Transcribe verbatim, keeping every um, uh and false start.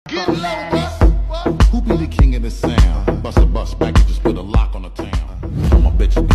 Get low, bus. Who be the king of the sound? Bust a bus back and just put a lock on the town. My bitch.